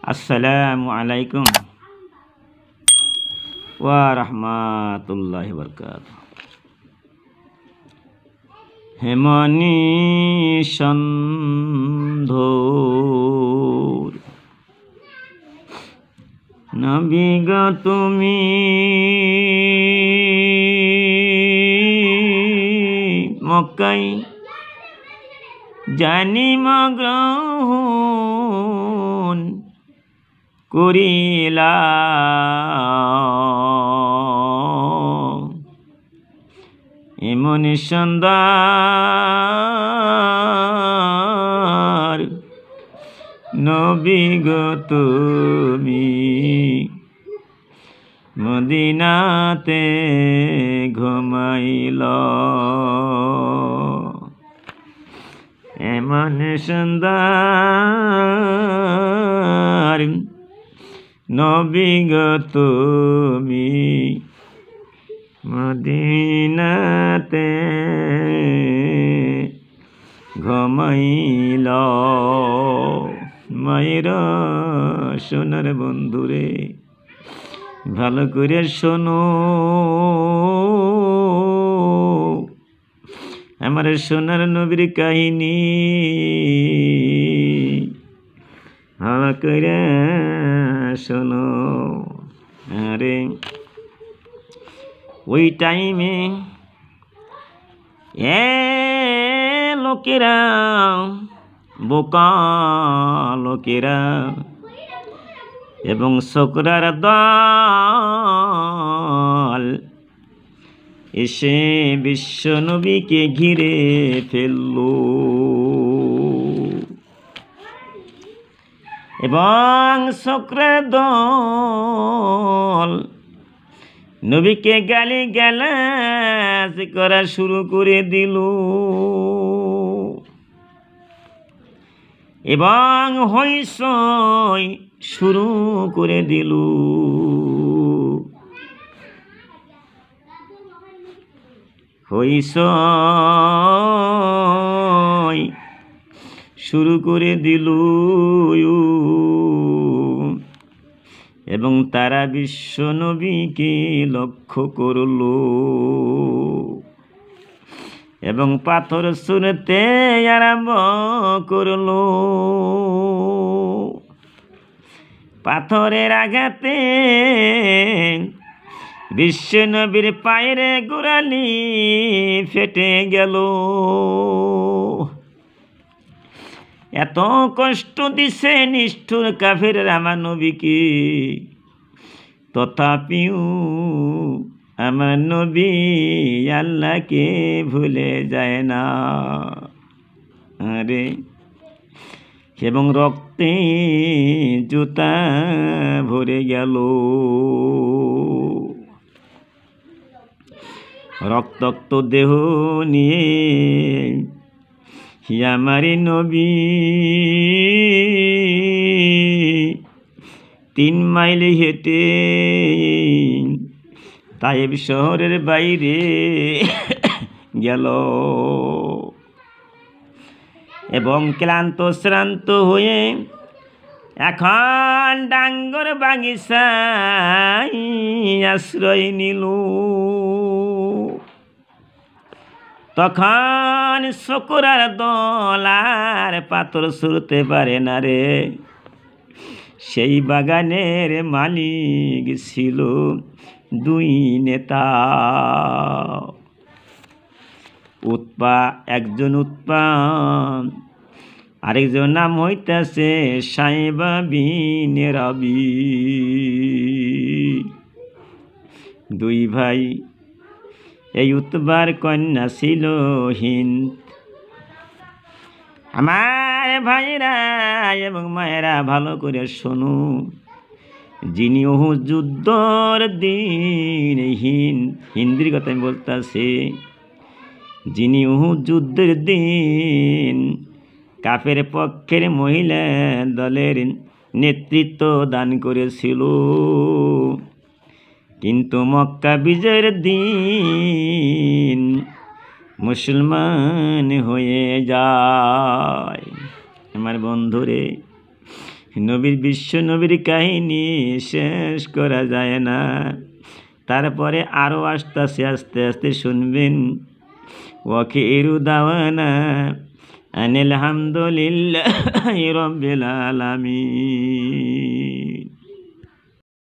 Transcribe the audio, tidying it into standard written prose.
আসসালামু আলাইকুম ওয়া রাহমাতুল্লাহি ওয়া বারাকাতুহু। হেমনি সন্ধোর নবী গো তুমি মক্কায় জন্মগ্রহণ করিলা, এমন সুন্দর নবী গো তুমি মদিনাতে ঘুমাইলা, এমন সুন্দর নবী গো তুমি মদিনাতে ঘুমাইলা। মায়ের সোনার বন্ধুরে ভালো করে শোনো, আমার সোনার নবীর কাহিনী ভালো করে শোনো। আরে ওই টাইমে লোকেরা বোকা লোকেরা এবং ছোকরার দল এসে বিশ্ব নবীকে ঘিরে ফেলল এবং ছোকরার দল নবীকে গালি গালাজ করা শুরু করে দিল এবং হইচই শুরু করে দিল। হইচই শুরু করে দিল এবং তারা বিশ্ব নবীকে লক্ষ্য করল এবং পাথর ছুঁড়তে আরম্ভ করল। পাথরের আঘাতে বিশ্ব নবীর পায়ের গোড়ালি ফেটে গেল। এত কষ্ট দিছে নিষ্ঠুর কাফেররা আমার নবীকে, তথাপিও আমার নবী আল্লাহকে ভুলে যায় না। আরে এবং রক্তে জুতা ভরে গেল, রক্তাক্ত দেহ নিয়ে আমারি নবী 3 মাইল হেঁটে তায়েব শহরের বাইরে গেল এবং ক্লান্ত শ্রান্ত হয়ে এখন ডাঙ্গর বাগিচায় আশ্রয় নিল। তখন ছোকরার দল আর পাথর ছুঁড়তে পারে না রে। সেই বাগানের মালিক ছিল 2 নেতা, উৎপা একজন উৎপা, আরেকজন নাম হইতেছে সাইবা বিন রবি। 2 ভাই। এই উৎবার কন্যা ছিল হিন্দ। আমার ভাইরা এবং মায়েরা ভালো করে শোনো, যিনি উহুদ যুদ্ধর দিন হিন্দির কথা আমি বলতেছি, যিনি উহুদ যুদ্ধের দিন কাফের পক্ষের মহিলা দলের নেতৃত্ব দান করেছিল, কিন্তু মক্কা বিজয়ের দিন মুসলমান হয়ে যায়। আমার বন্ধুরে নবীর বিশ্ব নবীর কাহিনী শেষ করা যায় না। তারপরে আরও আস্তে আস্তে আস্তে শুনবেন। ওয়াখিরু দাওয়ানা আনিল হামদুলিল্লাহি রাব্বিল আলামিন।